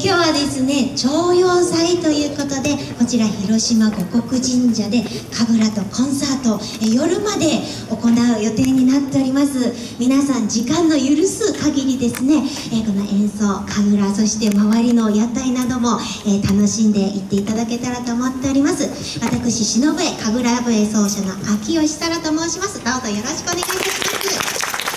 今日はですね、徴用祭ということで、こちら広島護国神社で神楽とコンサート、夜まで行う予定になっております。皆さん時間の許す限りですね、この演奏、神楽、そして周りの屋台なども、楽しんでいっていただけたらと思っております。私、篠笛神楽笛奏者の秋吉沙羅と申します。どうぞよろしくお願いいたします。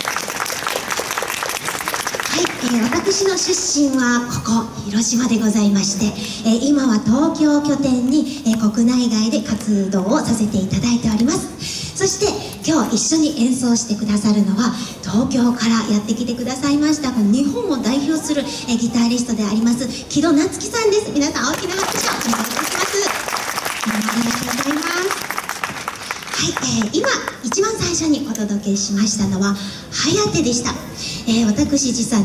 私の出身はここ広島でございまして、今は東京拠点に、国内外で活動をさせていただいております。そして今日一緒に演奏してくださるのは、東京からやってきてくださいました日本を代表する、ギタリストであります木戸夏樹さんです。皆さん大きな拍手をお願いいたします。ありがとうございます。今一番最初にお届けしましたのは「はやて」でした。私実は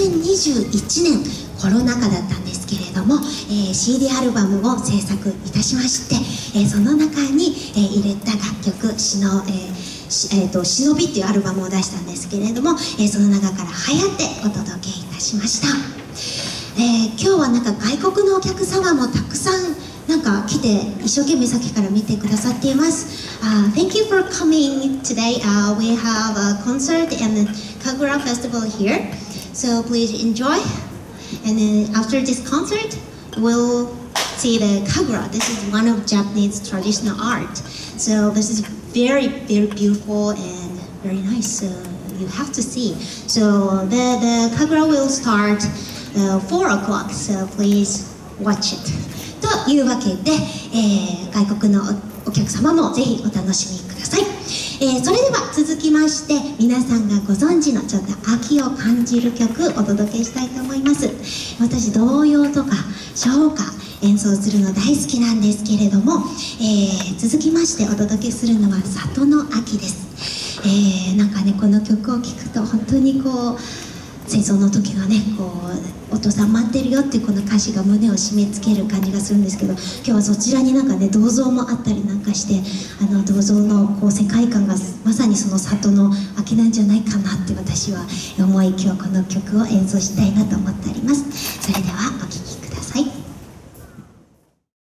2021年コロナ禍だったんですけれども、CD アルバムを制作いたしまして、その中に、入れた楽曲「忍び」っていうアルバムを出したんですけれども、その中から「はやて」お届けいたしました。今日はなんか外国のお客様もたくさん来て一生懸命さっきから見てくださっています。Thank you for coming today. We have a concert and Kagura Festival here, so please enjoy. And then after this concert, we'll see the Kagura. This is one of Japanese traditional art. So this is very, very beautiful and very nice. So you have to see. So the Kagura will start 4 o'clock. So please watch it. というわけで、外国のお客様もぜひお楽しみください。それでは続きまして、皆さんがご存知のちょっと秋を感じる曲お届けしたいと思います。私童謡とか唱歌演奏するの大好きなんですけれども、続きましてお届けするのは里の秋です。この曲を聴くと本当に戦争の時のね、お父さん待ってるよっていうこの歌詞が胸を締め付ける感じがするんですけど、今日はそちらに銅像もあったりして、銅像の世界観がまさにその里の秋なんじゃないかなって私は思い、今日この曲を演奏したいなと思っております。それでは